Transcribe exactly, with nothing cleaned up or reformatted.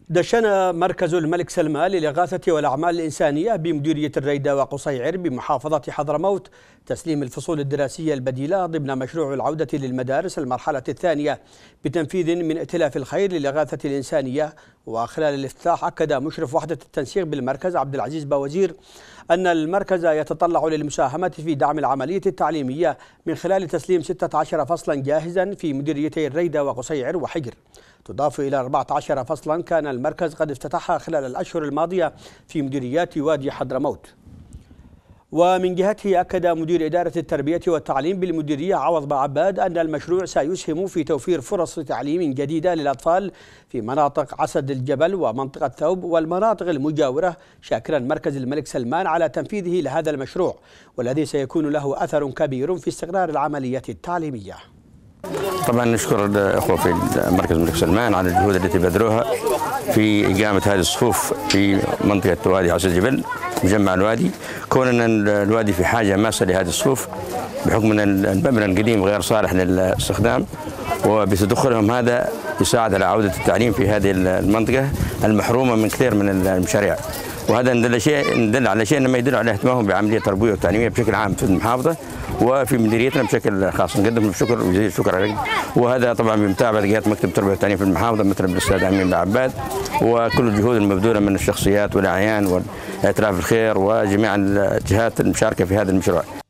دشن مركز الملك سلمان للإغاثة والأعمال الإنسانية بمديرية الريدة وقصيعر بمحافظة حضرموت تسليم الفصول الدراسية البديلة ضمن مشروع العودة للمدارس المرحلة الثانية بتنفيذ من ائتلاف الخير للإغاثة الإنسانية. وخلال الافتتاح أكد مشرف وحدة التنسيق بالمركز عبد العزيز باوزير أن المركز يتطلع للمساهمة في دعم العملية التعليمية من خلال تسليم ستة عشر فصلا جاهزا في مديريتي الريدة وقصيعر وحجر، تضاف إلى أربعة عشر فصلا كان المركز قد افتتحها خلال الأشهر الماضية في مديريات وادي حضرموت. ومن جهته أكد مدير إدارة التربية والتعليم بالمديرية عوض بعباد أن المشروع سيسهم في توفير فرص تعليم جديدة للأطفال في مناطق عسد الجبل ومنطقة ثوب والمناطق المجاورة، شاكرا مركز الملك سلمان على تنفيذه لهذا المشروع والذي سيكون له أثر كبير في استقرار العملية التعليمية. طبعا نشكر الاخوه في مركز الملك سلمان على الجهود التي بذلوها في اقامه هذه الصفوف في منطقه وادي عسد الجبل مجمع الوادي، كون ان الوادي في حاجه ماسه لهذه الصفوف بحكم ان المبنى القديم غير صالح للاستخدام، وبتدخلهم هذا يساعد على عوده التعليم في هذه المنطقه المحرومه من كثير من المشاريع. وهذا ندل شيء ندل على شيء انما يدل على اهتمامهم بعمليه التربويه والتعليميه بشكل عام في المحافظه وفي مديريتنا بشكل خاص. نقدم لهم الشكر وجزيل الشكر عليكم، وهذا طبعا بمتابعه جهات مكتب التربيه والتعليم في المحافظه مثل الاستاذ امين بعباد وكل الجهود المبذوله من الشخصيات والاعيان وائتلاف الخير وجميع الجهات المشاركه في هذا المشروع.